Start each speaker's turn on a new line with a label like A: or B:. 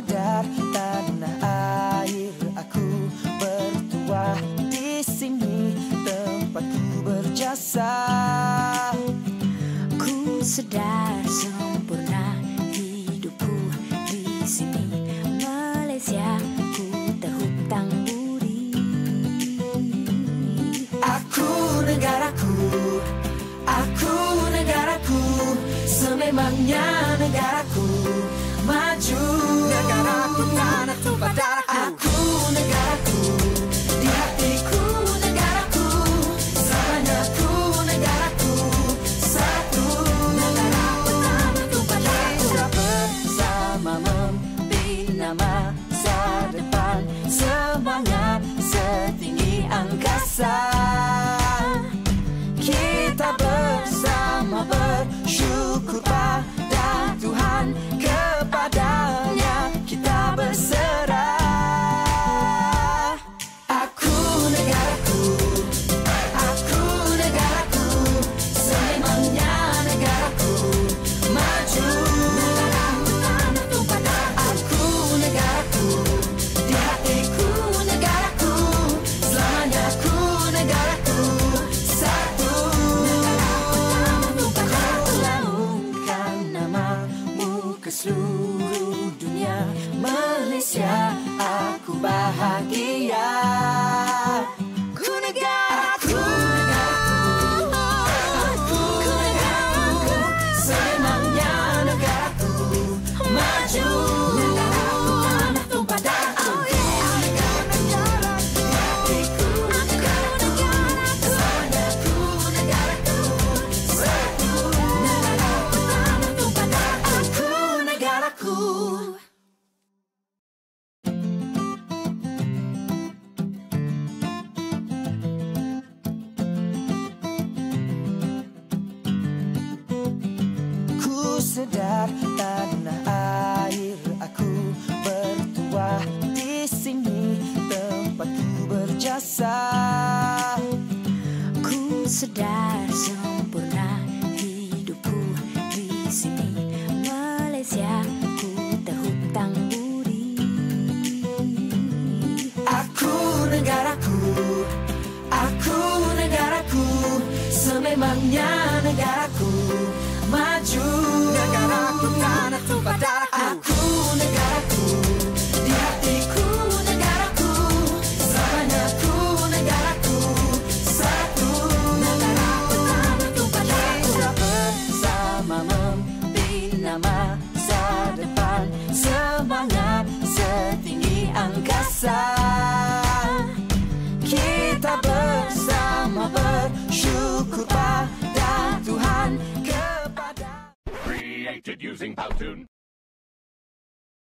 A: sedar tanah air aku bertuah di sini tempatku berjasa.
B: Ku sedar sempurna hidupku di sini Malaysia, ku terhutang budi.
A: Aku negaraku, sememangnya negaraku maju. Negaraku tanah tumpah darahku. Aku negaraku, di hatiku negaraku, selamanya ku negaraku, satu. Negaraku tanah tumpah darahku. Kita bersama membina masa depan, semangat setinggi angkasa. Kita bersama bersyukur pada Tuhan, kepadanya kita berserah. Aku negaraku, sememangnya negaraku maju. Negaraku tanah tumpah darahku. Aku negaraku, di hatiku negaraku, selamanya ku negaraku, satu. Seluruh dunia Malaysia, aku bahagia. Ku negaraku, sememangnya negaraku maju. Negaraku tanah tumpah darahku. Negaraku, hatiku negaraku, selamanya ku negaraku, satu. Negaraku tanah tumpah darahku. Negaraku. Ku sedar tanah air aku bertuah di sini tempatku berjasa.
B: Ku sedar sempurna hidupku di sini Malaysia, ku terhutang budi.
A: Aku negaraku, sememangnya negaraku maju. Negaraku tanah tumpah darahku. Aku negaraku, di hatiku negaraku, selamanya ku negaraku, satu. Negaraku tanah tumpah darahku. Kita bersama membina masa depan, semangat setinggi angkasa. Kita bersama bersyukur pada Tuhan, kepada.
C: Created using Powtoon.